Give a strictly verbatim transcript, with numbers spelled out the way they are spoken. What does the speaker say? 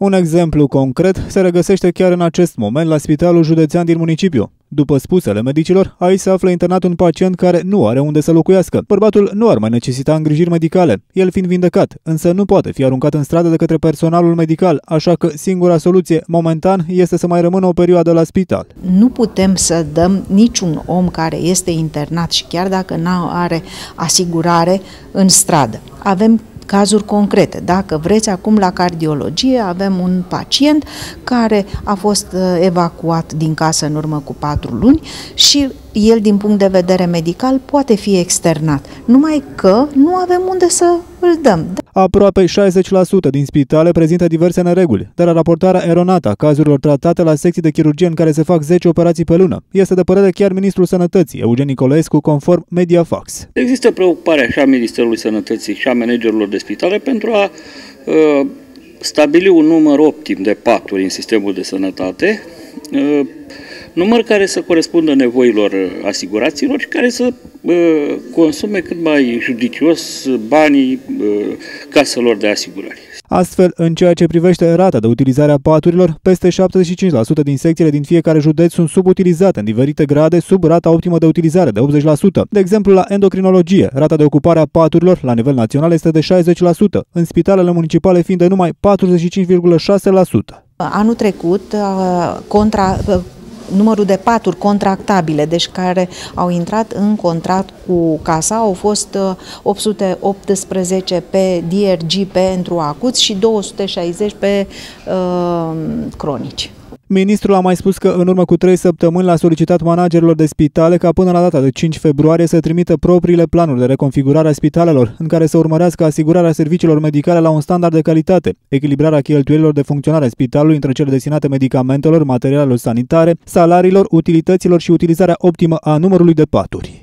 Un exemplu concret se regăsește chiar în acest moment la Spitalul Județean din municipiu. După spusele medicilor, aici se află internat un pacient care nu are unde să locuiască. Bărbatul nu ar mai necesita îngrijiri medicale, el fiind vindecat, însă nu poate fi aruncat în stradă de către personalul medical, așa că singura soluție, momentan, este să mai rămână o perioadă la spital. Nu putem să dăm niciun om care este internat și chiar dacă nu are asigurare în stradă. Avem cazuri concrete. Dacă vreți, acum la cardiologie avem un pacient care a fost evacuat din casă în urmă cu patru luni și el, din punct de vedere medical, poate fi externat. Numai că nu avem unde să îl dăm. Aproape șaizeci la sută din spitale prezintă diverse nereguli, dar raportarea eronată a cazurilor tratate la secții de chirurgie în care se fac zece operații pe lună este de părere chiar ministrul Sănătății, Eugen Nicolescu, conform Mediafax. Există preocuparea și a Ministerului Sănătății și a managerilor de spitale pentru a uh, stabili un număr optim de paturi în sistemul de sănătate, uh, număr care să corespundă nevoilor asiguraților și care să uh, consume cât mai judicios banii uh, caselor de asigurări. Astfel, în ceea ce privește rata de utilizare a paturilor, peste șaptezeci și cinci la sută din secțiile din fiecare județ sunt subutilizate în diferite grade sub rata optimă de utilizare de optzeci la sută. De exemplu, la endocrinologie, rata de ocupare a paturilor la nivel național este de șaizeci la sută, în spitalele municipale fiind de numai patruzeci și cinci virgulă șase la sută. Anul trecut, contra... numărul de paturi contractabile, deci care au intrat în contract cu casa, au fost opt sute optsprezece pe D R G pentru acuți și două sute șaizeci pe uh, cronici. Ministrul a mai spus că în urmă cu trei săptămâni l-a solicitat managerilor de spitale ca până la data de cinci februarie să trimită propriile planuri de reconfigurare a spitalelor, în care să urmărească asigurarea serviciilor medicale la un standard de calitate, echilibrarea cheltuielilor de funcționare a spitalului între cele destinate medicamentelor, materialelor sanitare, salariilor, utilităților și utilizarea optimă a numărului de paturi.